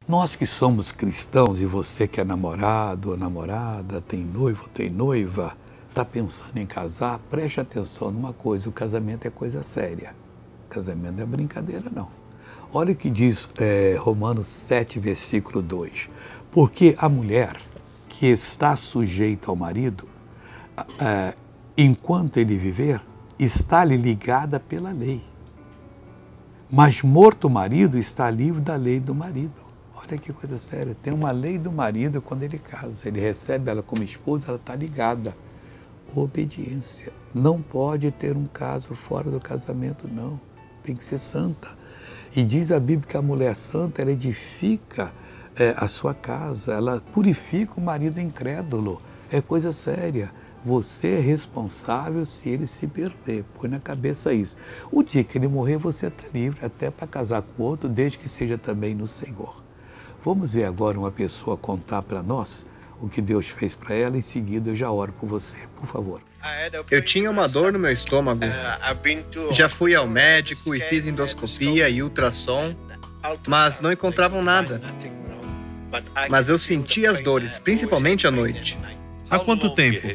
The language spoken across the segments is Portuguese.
Nós que somos cristãos e você que é namorado ou namorada, tem noivo, tem noiva, está pensando em casar, preste atenção numa coisa, o casamento é coisa séria. O casamento não é brincadeira, não. Olha o que diz Romanos 7, versículo 2. Porque a mulher que está sujeita ao marido, enquanto ele viver, está-lhe ligada pela lei. Mas morto o marido, está livre da lei do marido. Olha que coisa séria, tem uma lei do marido quando ele casa, ele recebe ela como esposa, ela está ligada. Obediência. Não pode ter um caso fora do casamento, não. Tem que ser santa. E diz a Bíblia que a mulher santa, ela edifica a sua casa, ela purifica o marido incrédulo. É coisa séria. Você é responsável se ele se perder. Põe na cabeça isso. O dia que ele morrer, você está livre até para casar com outro, desde que seja também no Senhor. Vamos ver agora uma pessoa contar para nós o que Deus fez para ela. Em seguida eu já oro por você, por favor. Eu tinha uma dor no meu estômago. Já fui ao médico e fiz endoscopia e ultrassom, mas não encontravam nada. Mas eu sentia as dores, principalmente à noite. Há quanto tempo?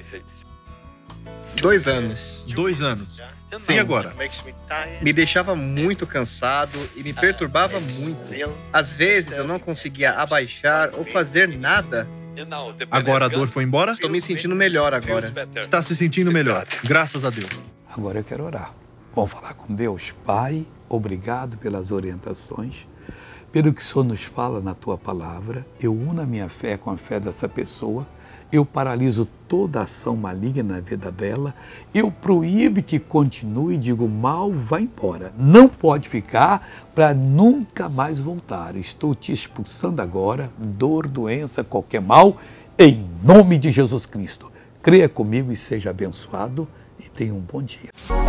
2 anos. 2 anos. Sim, E agora? Me deixava muito cansado e me perturbava muito. Às vezes eu não conseguia abaixar ou fazer nada. Agora a dor foi embora? Estou me sentindo melhor agora. Está se sentindo melhor, graças a Deus. Agora eu quero orar. Vamos falar com Deus. Pai, obrigado pelas orientações, pelo que o Senhor nos fala na Tua palavra. Eu uno a minha fé com a fé dessa pessoa. Eu paraliso toda ação maligna na vida dela. Eu proíbo que continue e digo, mal, vai embora. Não pode ficar para nunca mais voltar. Estou te expulsando agora, dor, doença, qualquer mal, em nome de Jesus Cristo. Creia comigo e seja abençoado e tenha um bom dia.